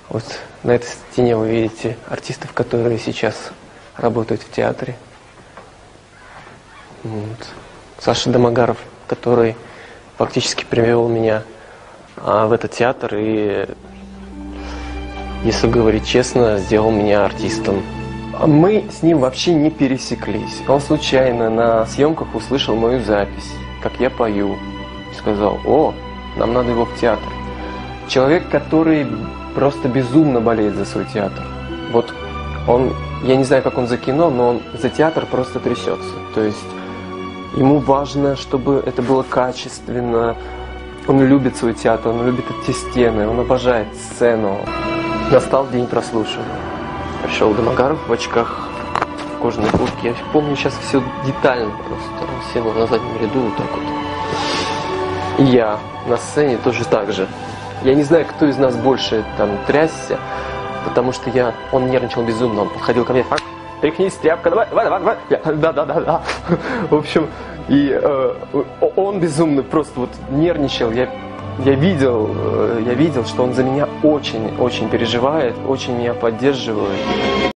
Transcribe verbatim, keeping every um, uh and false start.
Вот на этой стене вы видите артистов, которые сейчас работают в театре. Вот. Саша Домогаров, который фактически привел меня а, в этот театр и, если говорить честно, сделал меня артистом. Мы с ним вообще не пересеклись. Он случайно на съемках услышал мою запись, как я пою. И сказал: о, нам надо его в театр. Человек, который просто безумно болеет за свой театр. Вот он, я не знаю, как он за кино, но он за театр просто трясется. То есть ему важно, чтобы это было качественно. Он любит свой театр, он любит эти стены, он обожает сцену. Настал день прослушивания. Пришел Домогаров в очках, в кожаной куртке. Я помню сейчас все детально просто. Он сел на заднем ряду вот так вот. И я на сцене тоже так же. Я не знаю, кто из нас больше там трясся, потому что я, он нервничал безумно. Он подходил ко мне: тряхнись, тряпка, давай, давай, давай, давай. Я: да, да, да, да. В общем, и э, он безумно просто вот нервничал. Я, я видел, э, я видел, что он за меня очень, очень переживает, очень меня поддерживает.